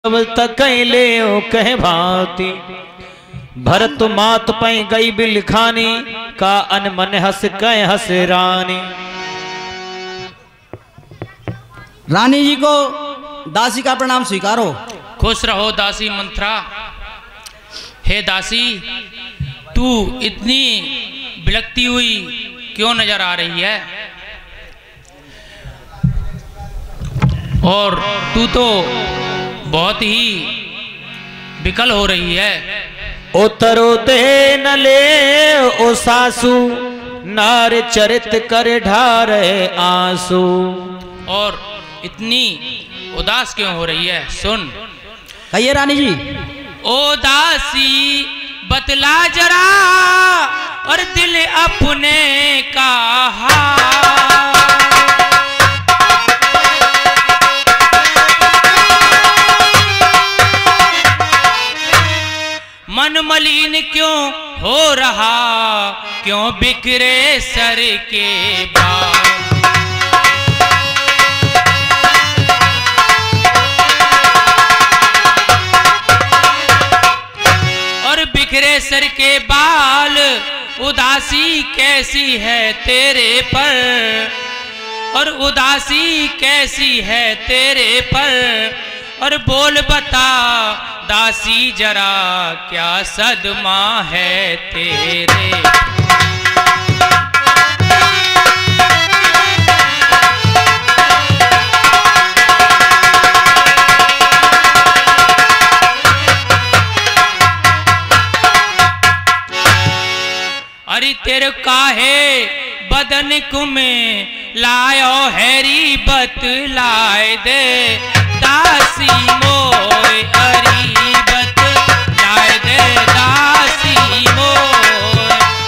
तक ले कह भांति भरत मात पै गई बिलखानी का अनमन हस कह हस रानी। रानी जी को दासी का प्रणाम स्वीकारो। खुश रहो दासी मंत्रा। हे दासी, तू इतनी बिलखती हुई क्यों नजर आ रही है? और तू तो बहुत ही विकल हो रही है। उतरो दे न ले ओ सासू नार चरित कर ढारे आंसू। और इतनी उदास क्यों हो रही है? सुन। कहिए रानी जी। ओ दासी बतला जरा और दिल अपने का हाल। मन मलिन क्यों हो रहा, क्यों बिखरे सर के बाल। और बिखरे सर के बाल उदासी कैसी है तेरे पर, और उदासी कैसी है तेरे पर। और बोल बता दासी जरा क्या सदमा है तेरे। अरे तेरे काहे बदन कुमे लायो हैरी बतलाए दे दासी मोय। अरी बतलाए दे दासी मोय।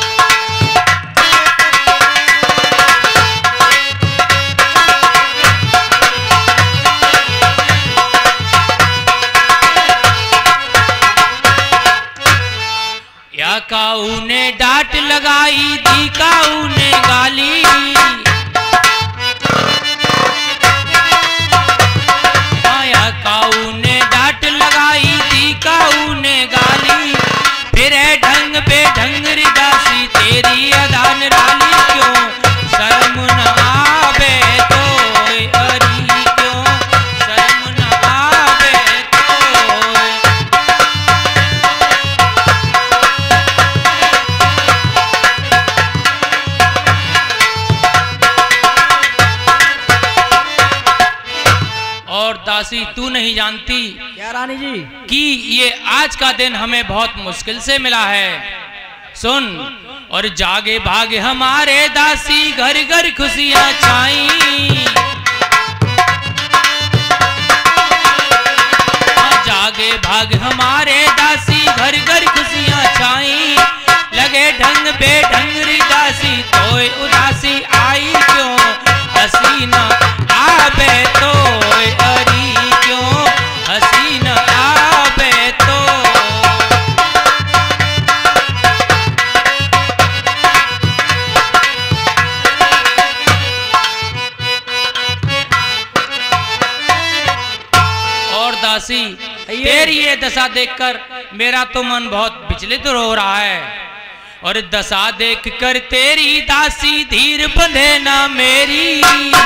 या काऊ ने डांट लगाई दी काऊ ने गाली। या काऊ ने डांट लगाई दी काऊ ने गाली। फिर है ढंग बेढंग दासी तेरी अदान राली। क्यों शर्म न आवे तो अरी, क्यों शर्म न आवे तो। और दासी तू नहीं जानती क्या रानी जी कि ये आज का दिन हमें बहुत मुश्किल से मिला है। सुन। और जागे भागे हमारे दासी घर घर खुशियां छाई। जागे भागे हमारे दासी घर घर खुशियां छाई। लगे ढंग बेढंग दासी तोय उदासी आई। क्यों हसीना आवे तो अरी, क्यों हसीना आवे तो। और दासी तेरी ये दशा देखकर मेरा तो मन बहुत विचलित हो रहा है। और दशा देखकर तेरी दासी धीर बंधे ना मेरी।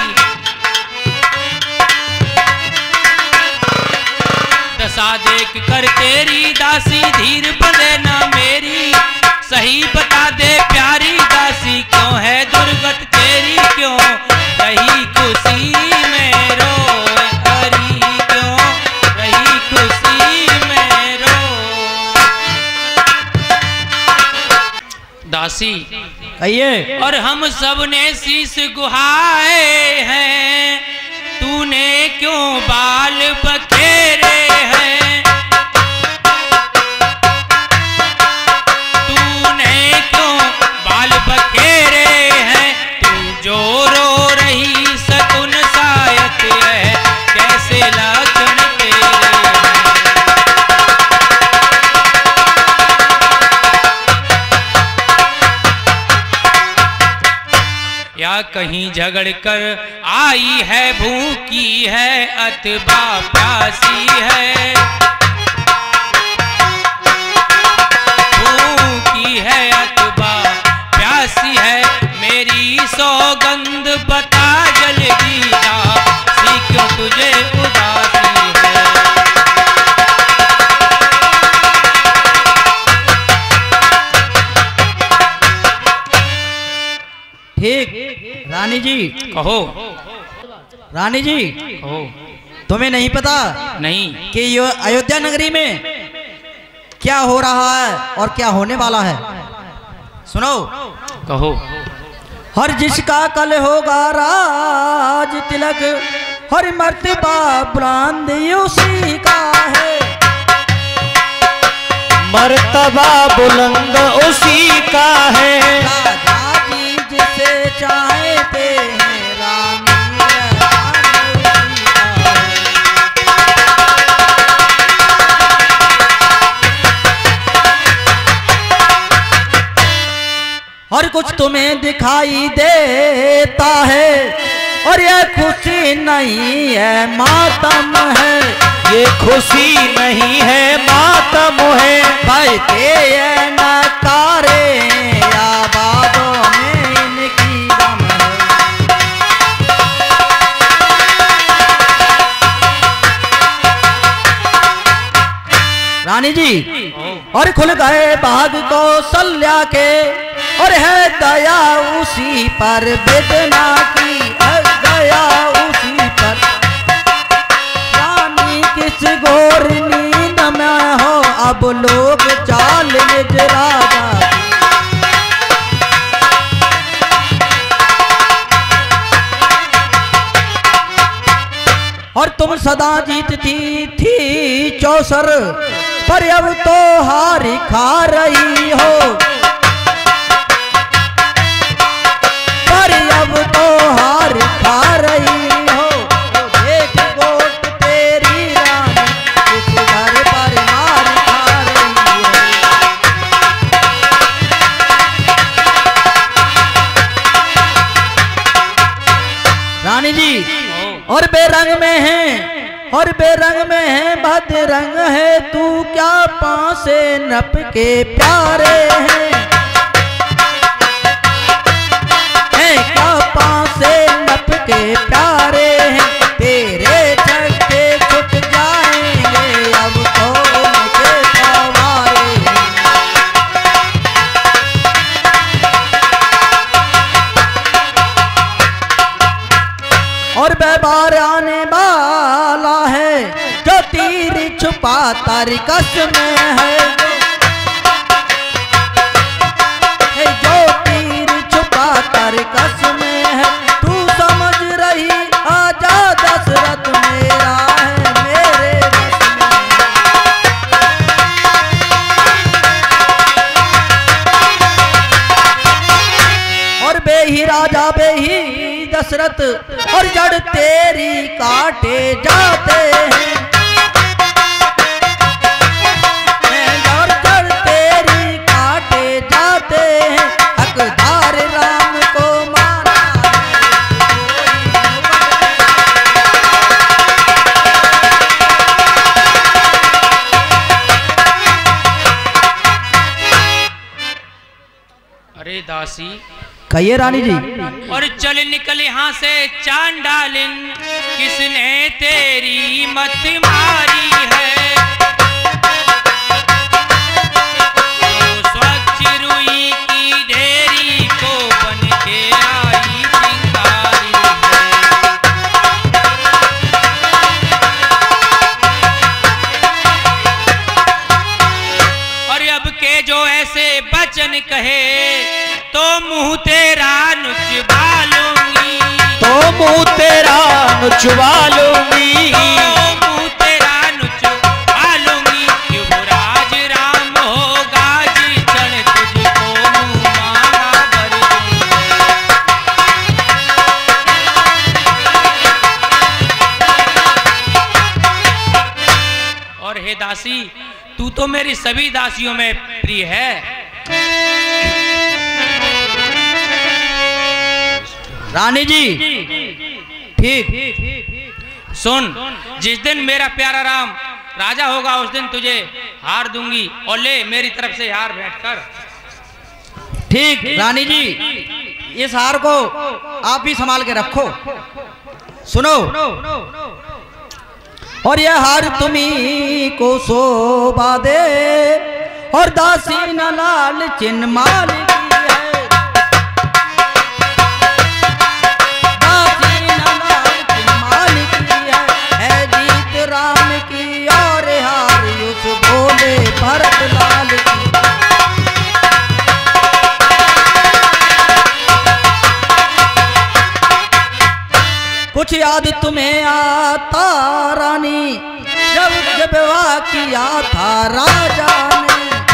दशा देख कर तेरी दासी धीर बंधे ना मेरी। सही बता दे प्यारी दासी क्यों है दुर्गत तेरी। क्यों रही खुशी में रोए अरी, क्यों रही खुशी में रो। दासी कहिए। और हम सब ने शीश गुहाए हैं, तूने क्यों बाल बखेरे हैं। तूने क्यों बाल बखेरे हैं। तू जो रो रही सकुन सायत है, कैसे लक्षण तेरे हैं। या या कहीं झगड़ कर आई है, भूखी है अथवा प्यासी है, भूखी है अथवा प्यासी है, मेरी सौगंध बता जल्दी दासी क्यों तुझे उदासी है। ठीक रानी जी। कहो रानी जी, कहो। तुम्हें नहीं पता नहीं कि ये अयोध्या नगरी में क्या हो रहा है और क्या होने वाला है? सुनो। कहो। हर जिसका कल होगा राज तिलक, हर मर्तबा बुलंद उसी का है, मर्तबा बुलंद उसी का है। राजा जी जिसे चाहते हैं रानी हर कुछ तुम्हें दिखाई देता है, और ये खुशी नहीं है मातम है, ये खुशी नहीं है मातम है। बहते ये नकारे आबादों में इनकी दम है। रानी जी, और खुल गए बाग कौशल्या के, और है दया उसी पर वेदना की, है दया उसी पर। रानी किस घोर नींद में हो, अब लोग चाल निज राजा की। और तुम सदा जीतती थी चौसर, पर अब तो हार खा रही हो, अब तो हार खा रही हो। देख गोट तेरी रानी किस घर पर मार खा रही है। रानी जी, और बेरंग में है, और बेरंग में है भद्रंग है, तू क्या पासे नप के प्यारे हैं, क्या पासे नप के प्यारे हैं, तेरे छक्के छुट जाएंगे अब तो उनके सवारे हैं। और व्यवहार आने वाला है, जो तीर छुपा तारिकस में है, तारिकस में है, तू समझ रही आजा दशरथ मेरा है मेरे बस में। और बेही राजा बेही दशरथ, और जड़ तेरी काटे जाते हैं, और जड़ तेरी काटे जाते हैं, हकदार राम को मारा अरे दासी। कहिए रानी जी। और चल निकल यहाँ से चांडालिन, किसने तेरी मत मारी है, स्वच्छ रुई की ढेरी को बन के आई चिंगारी है। और अब के जो ऐसे बचन कहे, तो मुंह तेरा नुचवा लूंगी, तो मुंह तेरा नुचवा लूंगी, तो मुंह तेरा नुचवा लूंगी। युवराज राम होगा जी चढ़, तुझको मुंह मांगा भर दूंगी। और हे दासी, तू तो मेरी सभी दासियों में प्रिय है। रानी जी ठीक। सुन, जिस दिन मेरा प्यारा राम राजा होगा उस दिन तुझे हार दूंगी, और ले मेरी तरफ से हार भेंट कर। ठीक रानी जी, इस हार को आप भी संभाल के रखो। सुनो, और यह हार तुम्ही को शोभा दे, और दासी न लाल चिन्ह माल की है, दासी न लाल चिन्ह माल की है जीत राम की, और हार उस भोले भरत लाल की। कुछ याद तुम्हें आता रानी, जब विवाह किया था राजा ने,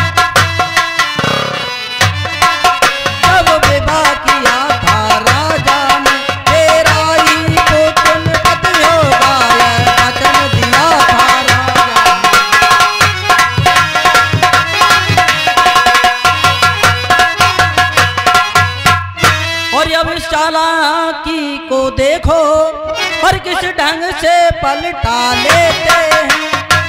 जब विवाह किया था राजा ने, तेरा ही पुत्र पति होगा यह वचन दिया था राजा ने। और अब इस चालाकी को देखो, और किस ढंग से पलटा लेते हैं,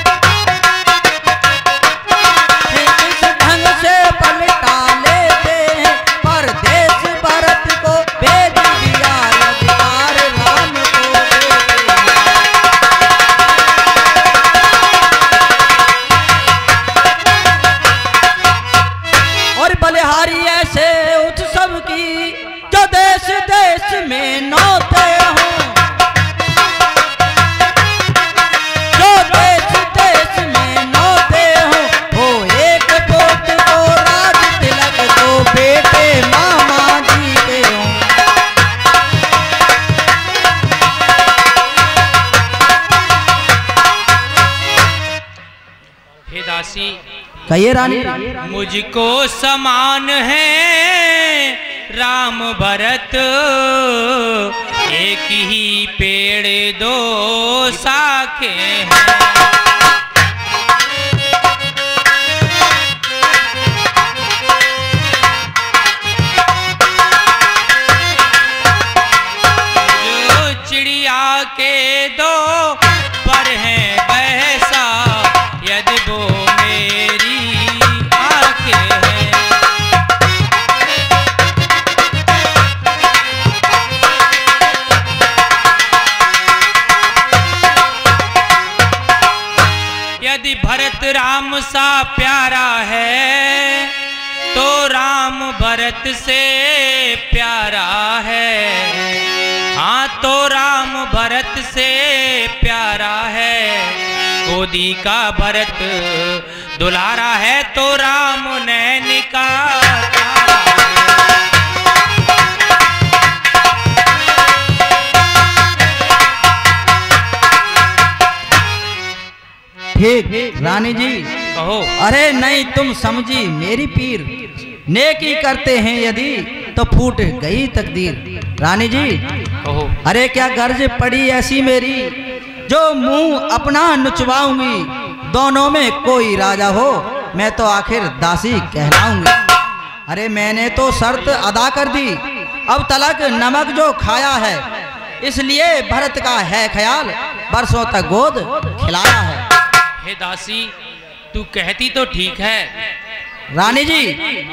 किस ढंग से पलटा लेते हैं, परदेश भरत को भेज दिया, अधिकार राम को देते हैं। और बलिहारी ऐसे उत्सव की जो देश देश में नौते हों, कहिए रानी। मुझको समान है राम भरत, एक ही पेड़ दो शाखे हैं, जो चिड़िया के दो पर हैं वैसा, यदि वो मेरी आंखें हैं। यदि भरत राम सा प्यारा है, तो राम भरत से प्यारा है। हाँ, तो राम भरत से प्यारा है, गोदी का भरत दुलारा है, तो राम नैन का तारा है। ठीक रानी जी कहो। अरे नहीं तुम समझी मेरी पीर, नेकी करते हैं यदि तो फूट गई तकदीर। रानी जी कहो। अरे क्या गर्ज पड़ी ऐसी मेरी, जो मुंह अपना नुचवाऊंगी, दोनों में कोई राजा हो मैं तो आखिर दासी कहलाऊंगी। अरे मैंने तो शर्त अदा कर दी, अब तलक नमक जो खाया है, इसलिए भरत का है ख्याल, बरसों तक गोद खिलाया है। हे दासी, तू कहती तो ठीक है। रानी जी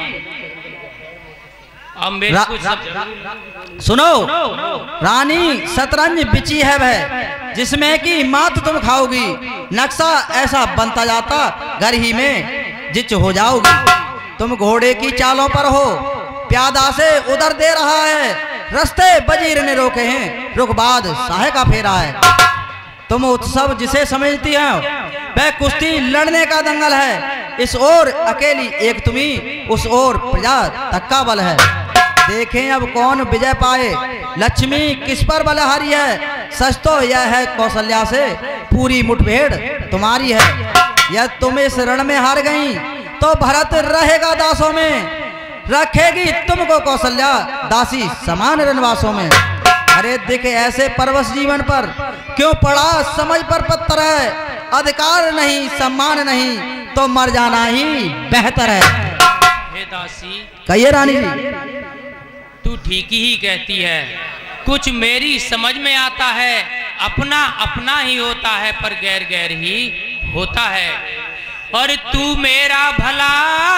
अब मेरे कुछ सुनो, रानी शतरंज बिची है वह, जिसमें कि मात तुम खाओगी, नक्शा ऐसा बनता जाता घर ही में जिच हो जाओगी। तुम घोड़े की चालों पर हो, प्यादा से उधर दे रहा है, रास्ते वजीर ने रोके हैं, रुखबाद साहे का फेरा है। तुम उत्सव जिसे समझती हो वह कुश्ती लड़ने का दंगल है, इस ओर अकेली एक तुम्ही, उस ओर प्रजा तक का बल है। देखें अब कौन विजय पाए, लक्ष्मी किस पर बलहारी है, सच तो यह है कौशल्या से पूरी मुठभेड़ तुम्हारी है। यह तुम इस रण में हार गई तो भरत रहेगा दासों में, रखेगी तुमको कौशल्या दासी समान रणवासों में। अरे दिख ऐसे परवश जीवन पर क्यों पड़ा समझ पर पत्थर है, अधिकार नहीं सम्मान नहीं तो मर जाना ही बेहतर है। हे दासी कहिए रानी जी। तू ठीक ही कहती है, कुछ मेरी समझ में आता है, अपना अपना ही होता है पर गैर गैर ही होता है। और तू मेरा भला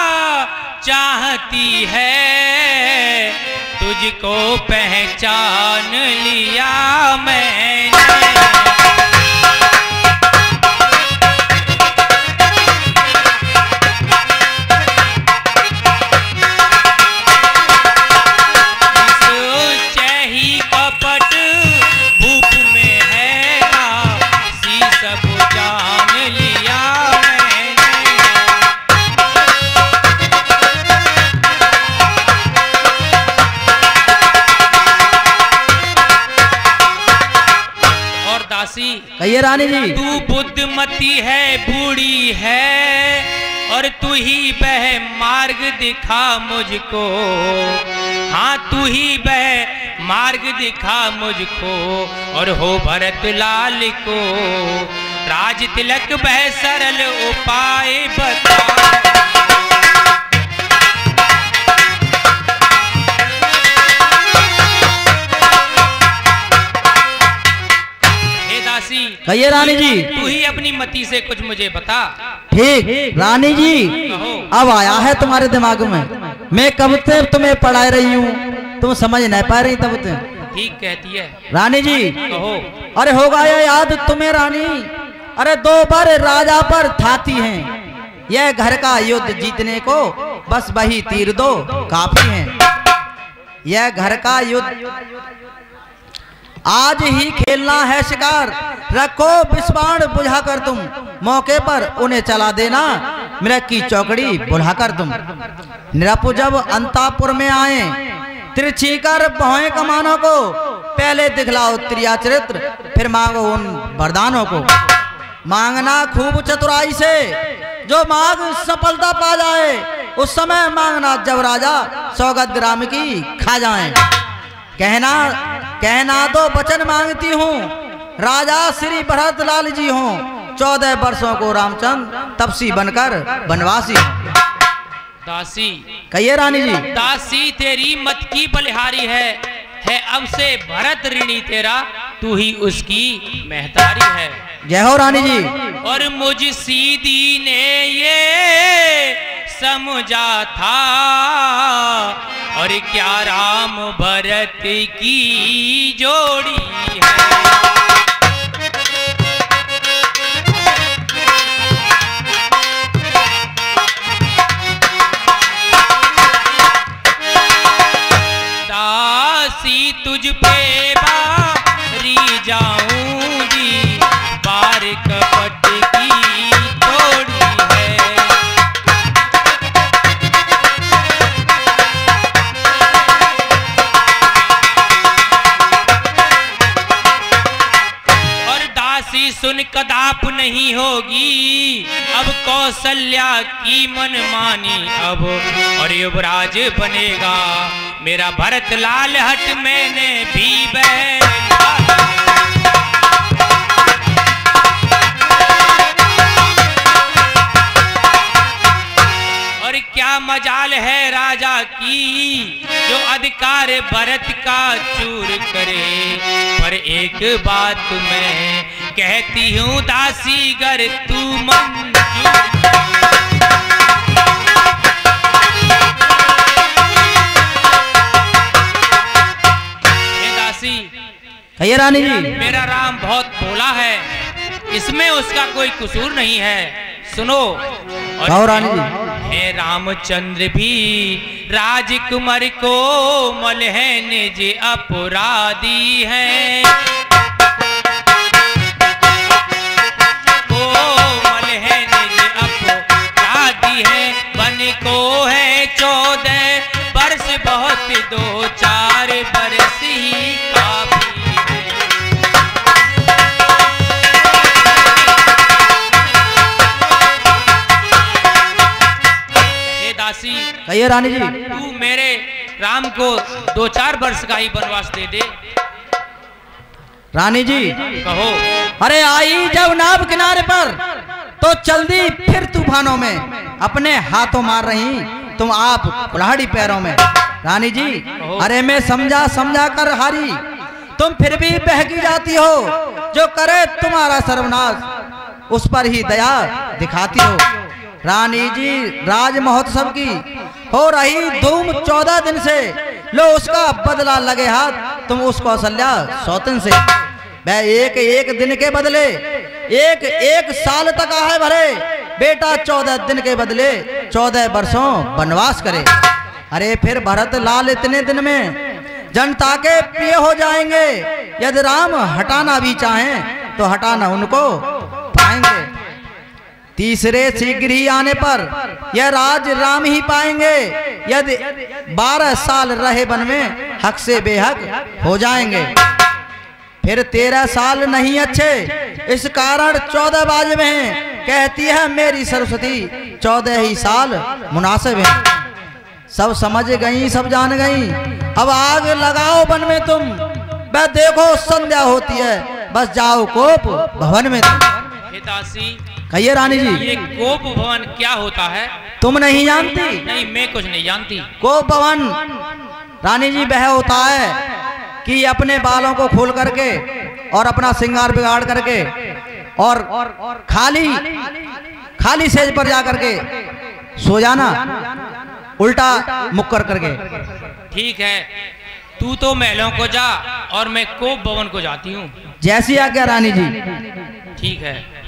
चाहती है, तुझको पहचान लिया मैंने। कहिए रानी जी। तू बुद्धमती है, बूढ़ी है, और तू ही वह मार्ग दिखा मुझको। हाँ तू ही वह मार्ग दिखा मुझको, और हो भरत लाल को राज तिलक वह सरल उपाय बता। कहिए रानी जी। तू ही अपनी मति से कुछ मुझे बता। ठीक रानी जी, अब आया है तुम्हारे दिमाग में। मैं कब से तुम्हें पढ़ा रही हूँ, तुम समझ नहीं पा रही तब से। ठीक कहती है रानी जी। कहो। अरे होगा ये याद तुम्हें रानी, अरे 2 बार राजा पर थाती हैं, यह घर का युद्ध जीतने को बस वही तीर दो काफी है। यह घर का युद्ध आज ही खेलना है शिकार, रखो विस्वाण बुझाकर तुम, मौके पर उन्हें चला देना मृग की चौकड़ी बुढ़ाकर तुम। निरपु जब अंतापुर में आए, तिरछी कर भौएं कमानों को, पहले दिखलाओ त्रिया चरित्र, फिर मांगो उन वरदानों को। मांगना खूब चतुराई से, जो मांग सफलता पा जाए, उस समय मांगना जब राजा सौगत ग्राम की खा जाए। कहना दो वचन मांगती हूँ, राजा श्री भरत लाल जी हूँ, 14 वर्षों को रामचंद्र तपसी बनकर बनवासी। दासी। कहिए रानी जी। दासी तेरी मत की बलिहारी है अब से भरत ऋणी तेरा, तू ही उसकी महतारी है। जय हो रानी जी। और मुझ सीधी ने ये समझा था, और क्या राम भरत की जोड़ी है। दासी तुझ पे बारी जाऊंगी, बार कपट की तोड़ी है। और दासी सुन कदाप नहीं होगी, अब कौशल्या की मनमानी अब, और युवराज बनेगा मेरा भरत लाल हट मैंने भी बैठा। और क्या मजाल है राजा की, जो अधिकार भरत का चूर करे। पर एक बात मैं कहती हूँ दासी, गर तू मंजूर। कहिए रानी जी। मेरा राम बहुत भोला है, इसमें उसका कोई कसूर नहीं है। सुनो। और रानी जी। हे रामचंद्र भी राजकुमार को मल है, निज अपराधी है। को मल है निज अपराधी है, बन को है 14 वर्ष बहुत, 2-4 वर्ष ही काफी है। हे दासी। कहिए रानी जी। तू मेरे राम को 2-4 वर्ष का ही वनवास दे दे। रानी जी। कहो। अरे आई जब नाव किनारे पर, तो चल दी फिर तूफानों में, अपने हाथों मार रही तुम आप कुल्हाड़ी पैरों में। रानी जी। अरे मैं समझा कर हारी, तुम फिर भी बहकी जाती हो, जो करे तुम्हारा सर्वनाश उस पर ही दया दिखाती हो। रानी जी राज महोत्सव की हो रही धूम 14 दिन से, लो उसका बदला लगे हाथ तुम उसको कौशल्या सौतन से। वह एक एक दिन के बदले एक एक साल तक आहे भरे, बेटा 14 दिन के बदले 14 वर्षों वनवास करे। अरे फिर भरत लाल इतने दिन में जनता के प्रिय हो जाएंगे, यदि राम हटाना भी चाहें तो हटाना उनको पाएंगे। तीसरे शीघ्र ही आने पर यह राज राम ही पाएंगे, यदि 12 साल रहे वन में हक से बेहक हो जाएंगे। फिर 13 साल नहीं अच्छे, इस कारण 14 बाज में हैं, कहती है मेरी सरस्वती 14 ही साल मुनासिब है। सब समझ गई सब जान गई, अब आग लगाओ वन में तुम, वह देखो संध्या होती है, बस जाओ कोप भवन में तुम। हितासी कहिए रानी जी, ये कोप भवन क्या होता है? तुम नहीं जानती? नहीं, मैं कुछ नहीं जानती। कोप भवन रानी जी वह होता है कि अपने बालों को खोल करके और अपना श्रृंगार बिगाड़ करके और खाली सेज पर जा करके सो जाना, उल्टा मुख कर करके। ठीक है, तू तो महलों को जा और मैं कोप भवन को जाती हूँ। जैसी आज्ञा रानी जी। ठीक है।